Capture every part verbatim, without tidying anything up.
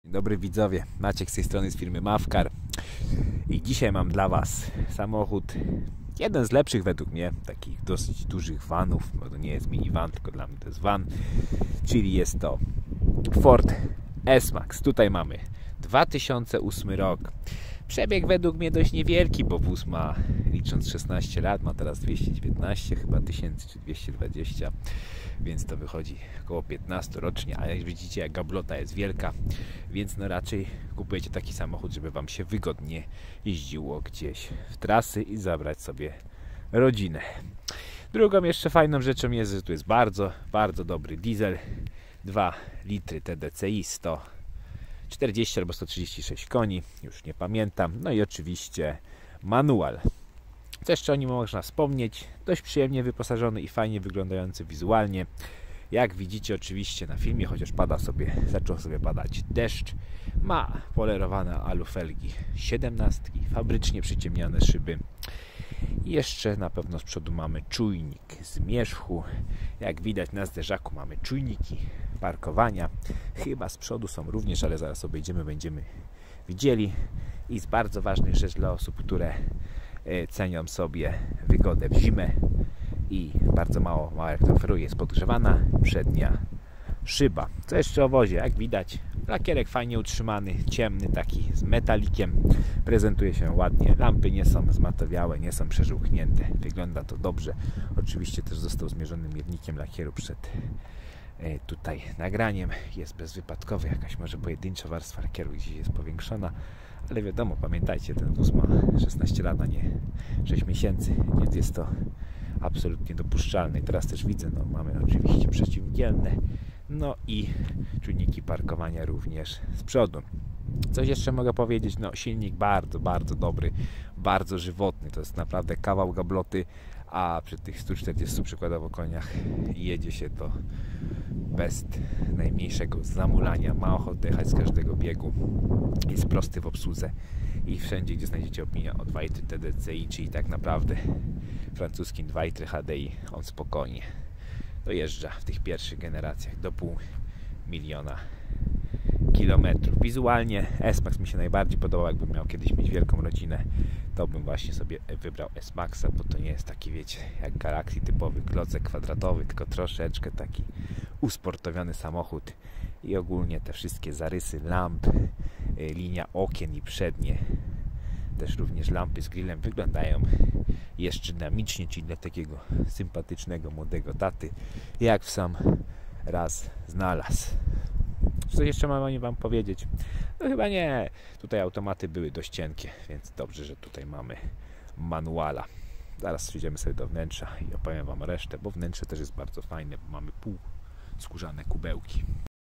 Dzień dobry widzowie, Maciek z tej strony z firmy Mavcar i dzisiaj mam dla Was samochód, jeden z lepszych według mnie, takich dosyć dużych vanów, bo to nie jest minivan, tylko dla mnie to jest van, czyli jest to Ford S-Max. Tutaj mamy dwa tysiące ósmy rok. Przebieg według mnie dość niewielki, bo wóz ma, licząc szesnaście lat, ma teraz dwieście dziewiętnaście chyba tysięcy, czy dwieście dwadzieścia, więc to wychodzi około piętnaście rocznie, a jak widzicie, jak gablota jest wielka, więc no raczej kupujecie taki samochód, żeby Wam się wygodnie jeździło gdzieś w trasy i zabrać sobie rodzinę. Drugą jeszcze fajną rzeczą jest, że tu jest bardzo, bardzo dobry diesel, dwa litry T D C I, sto czterdzieści albo sto trzydzieści sześć koni, już nie pamiętam. No i oczywiście manual. Co jeszcze o nim można wspomnieć? Dość przyjemnie wyposażony i fajnie wyglądający wizualnie. Jak widzicie oczywiście na filmie, chociaż pada sobie, zaczął sobie padać deszcz, ma polerowane alufelgi siedemnastki, fabrycznie przyciemniane szyby. I jeszcze na pewno z przodu mamy czujnik zmierzchu. Jak widać na zderzaku mamy czujniki parkowania. Chyba z przodu są również, ale zaraz obejdziemy, będziemy widzieli. I z bardzo ważnych rzeczy dla osób, które cenią sobie wygodę w zimę i bardzo mało, mało jak to oferuje, jest podgrzewana przednia szyba. Co jeszcze o wozie? Jak widać, lakierek fajnie utrzymany, ciemny, taki z metalikiem. Prezentuje się ładnie. Lampy nie są zmatowiałe, nie są przeżółknięte. Wygląda to dobrze. Oczywiście też został zmierzony miernikiem lakieru przed e, tutaj nagraniem. Jest bezwypadkowy. Jakaś może pojedyncza warstwa lakieru gdzieś jest powiększona. Ale wiadomo, pamiętajcie, ten wóz ma szesnaście lat, a nie sześć miesięcy. Więc jest to absolutnie dopuszczalne. I teraz też widzę, no mamy oczywiście przeciwmgielne. No i czujniki parkowania również z przodu. Coś jeszcze mogę powiedzieć, no silnik bardzo, bardzo dobry, bardzo żywotny, to jest naprawdę kawał gabloty, a przy tych stu czterdziestu przykładowo koniach jedzie się to bez najmniejszego zamulania, ma ochotę jechać z każdego biegu, jest prosty w obsłudze i wszędzie, gdzie znajdziecie opinię o dwa litry T D C I, czyli tak naprawdę francuskim dwa litry H D I, on spokojnie dojeżdża w tych pierwszych generacjach do pół miliona kilometrów. Wizualnie S-Max mi się najbardziej podobał. Jakbym miał kiedyś mieć wielką rodzinę, to bym właśnie sobie wybrał S-Maxa, bo to nie jest taki, wiecie, jak Galaxy typowy klocek kwadratowy, tylko troszeczkę taki usportowiony samochód i ogólnie te wszystkie zarysy lamp, linia okien i przednie, też również lampy z grillem wyglądają jeszcze dynamicznie, czyli dla takiego sympatycznego, młodego taty, jak w sam raz znalazł. Co jeszcze mam o nim Wam powiedzieć? No chyba nie. Tutaj automaty były dość cienkie, więc dobrze, że tutaj mamy manuala. Zaraz przyjdziemy sobie do wnętrza i opowiem Wam resztę, bo wnętrze też jest bardzo fajne, bo mamy pół skórzane kubełki.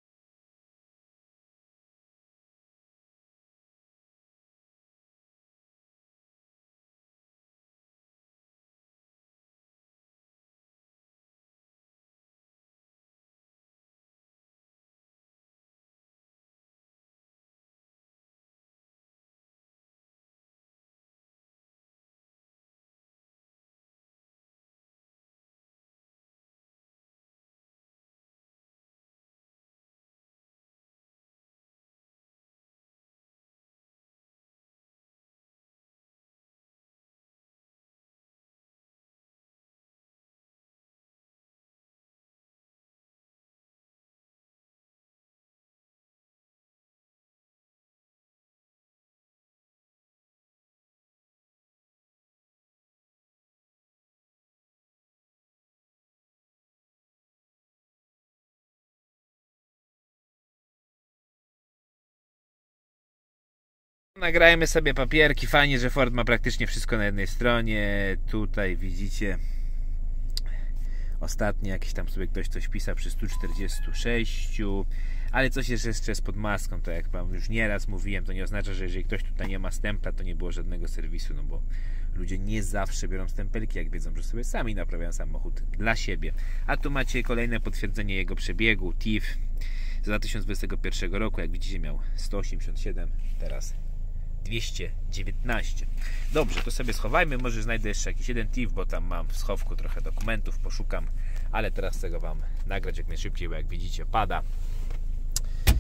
Nagrajmy sobie papierki. Fajnie, że Ford ma praktycznie wszystko na jednej stronie. Tutaj widzicie ostatnio jakiś tam sobie ktoś coś pisał przy stu czterdziestu sześciu, ale coś jeszcze jest pod maską. To jak Wam już nieraz mówiłem, to nie oznacza, że jeżeli ktoś tutaj nie ma stempla, to nie było żadnego serwisu, no bo ludzie nie zawsze biorą stempelki, jak wiedzą, że sobie sami naprawiają samochód dla siebie. A tu macie kolejne potwierdzenie jego przebiegu T I F z dwa tysiące dwudziestego pierwszego roku. Jak widzicie, miał sto osiemdziesiąt siedem, teraz dwieście dziewiętnaście. Dobrze, to sobie schowajmy. Może znajdę jeszcze jakiś jeden T I F, bo tam mam w schowku trochę dokumentów, poszukam, ale teraz chcę go Wam nagrać jak najszybciej, bo jak widzicie pada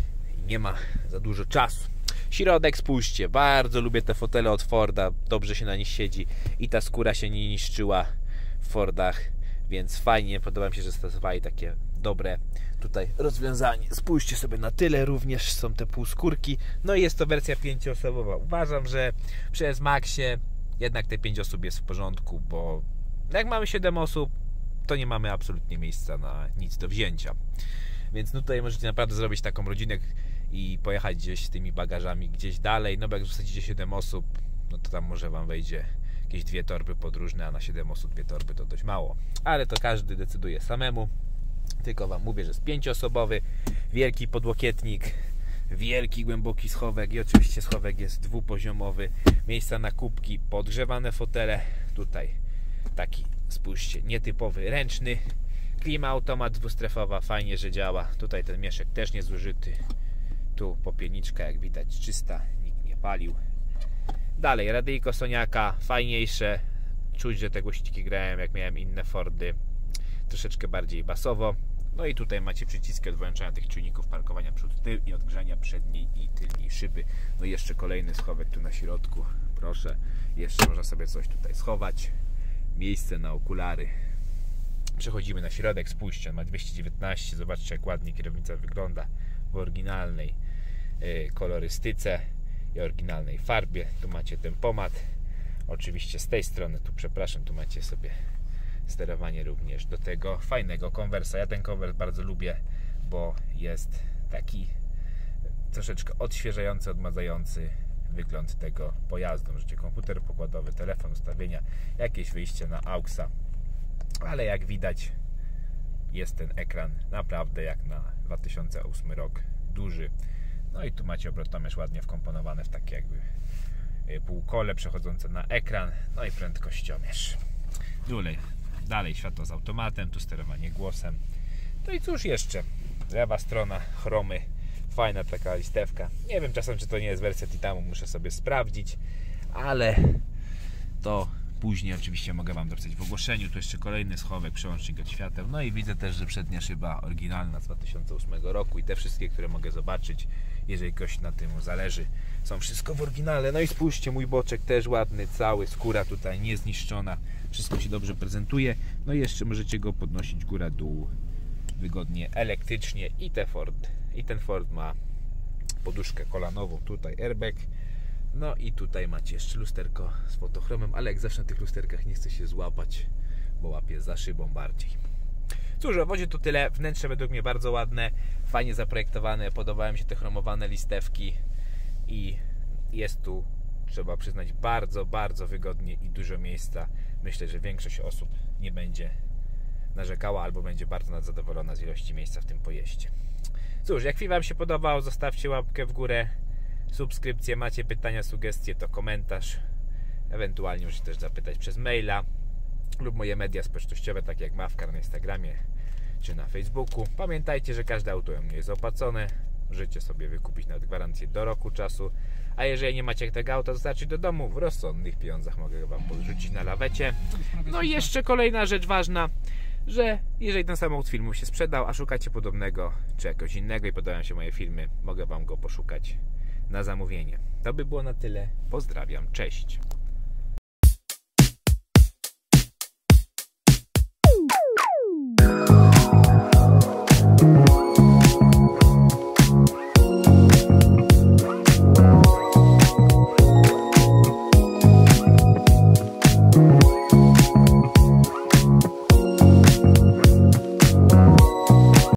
nie ma za dużo czasu. Środek spójrzcie, bardzo lubię te fotele od Forda, dobrze się na nich siedzi i ta skóra się nie niszczyła w Fordach, więc fajnie, podoba mi się, że stosowali takie dobre tutaj rozwiązanie. Spójrzcie sobie na tyle, również są te półskórki, no i jest to wersja pięcioosobowa. Uważam, że przy S-Maxie jednak te pięć osób jest w porządku, bo jak mamy siedem osób, to nie mamy absolutnie miejsca na nic do wzięcia. Więc no tutaj możecie naprawdę zrobić taką rodzinę i pojechać gdzieś z tymi bagażami gdzieś dalej, no bo jak wsadzicie siedem osób, no to tam może wam wejdzie jakieś dwie torby podróżne, a na siedem osób dwie torby to dość mało. Ale to każdy decyduje samemu. Tylko wam mówię, że jest pięcioosobowy, wielki podłokietnik, wielki głęboki schowek i oczywiście schowek jest dwupoziomowy, miejsca na kubki, podgrzewane fotele, tutaj taki, spójrzcie, nietypowy ręczny, klima automat dwustrefowa, fajnie, że działa, tutaj ten mieszek też nie zużyty, tu popielniczka jak widać czysta, nikt nie palił. Dalej radyjko Soniaka, fajniejsze, czuć, że te głośniki grałem jak miałem inne Fordy, troszeczkę bardziej basowo. No i tutaj macie przyciski od włączania tych czujników parkowania przód, tył i odgrzania przedniej i tylnej szyby. No i jeszcze kolejny schowek tu na środku, proszę, jeszcze można sobie coś tutaj schować, miejsce na okulary. Przechodzimy na środek, spójrzcie, on ma dwieście dziewiętnaście, zobaczcie jak ładnie kierownica wygląda w oryginalnej yy, kolorystyce i oryginalnej farbie. Tu macie tempomat, oczywiście z tej strony, tu przepraszam, tu macie sobie sterowanie również do tego fajnego konwersa. Ja ten konwers bardzo lubię, bo jest taki troszeczkę odświeżający, odmadzający wygląd tego pojazdu. Możecie komputer pokładowy, telefon, ustawienia, jakieś wyjście na auxa, ale jak widać jest ten ekran naprawdę jak na dwa tysiące ósmy rok duży. No i tu macie obrotomierz ładnie wkomponowane w takie jakby półkole przechodzące na ekran, no i prędkościomierz. Dalej, dalej światło z automatem, tu sterowanie głosem. No i cóż jeszcze, lewa strona, chromy, fajna taka listewka. Nie wiem czasem, czy to nie jest wersja Titanu, muszę sobie sprawdzić, ale to później oczywiście mogę wam dopisać w ogłoszeniu. Tu jeszcze kolejny schowek, przełącznik od świateł. No i widzę też, że przednia szyba oryginalna z dwa tysiące ósmego roku i te wszystkie, które mogę zobaczyć, jeżeli ktoś na tym zależy, są wszystko w oryginale. No i spójrzcie, mój boczek też ładny, cały, skóra tutaj niezniszczona, wszystko się dobrze prezentuje. No i jeszcze możecie go podnosić góra dół wygodnie elektrycznie i ten Ford, i ten Ford ma poduszkę kolanową, tutaj airbag. No i tutaj macie jeszcze lusterko z fotochromem, ale jak zawsze na tych lusterkach nie chce się złapać, bo łapie za szybą bardziej. Cóż, o wozie to tyle. Wnętrze według mnie bardzo ładne, fajnie zaprojektowane, podobają mi się te chromowane listewki i jest tu, trzeba przyznać, bardzo, bardzo wygodnie i dużo miejsca. Myślę, że większość osób nie będzie narzekała albo będzie bardzo zadowolona z ilości miejsca w tym pojeździe. Cóż, jak film wam się podobał, zostawcie łapkę w górę, subskrypcję, macie pytania, sugestie, to komentarz, ewentualnie możecie też zapytać przez maila lub moje media społecznościowe, takie jak Mavcar na Instagramie czy na Facebooku. Pamiętajcie, że każde auto u mnie jest opłacone, możecie sobie wykupić nawet gwarancję do roku czasu, a jeżeli nie macie tego auta dostarczyć do domu, w rozsądnych pieniądzach mogę wam podrzucić na lawecie. No i jeszcze kolejna rzecz ważna, że jeżeli ten samochód filmu się sprzedał, a szukacie podobnego czy jakoś innego i podobają się moje filmy, mogę wam go poszukać na zamówienie. To by było na tyle. Pozdrawiam, cześć.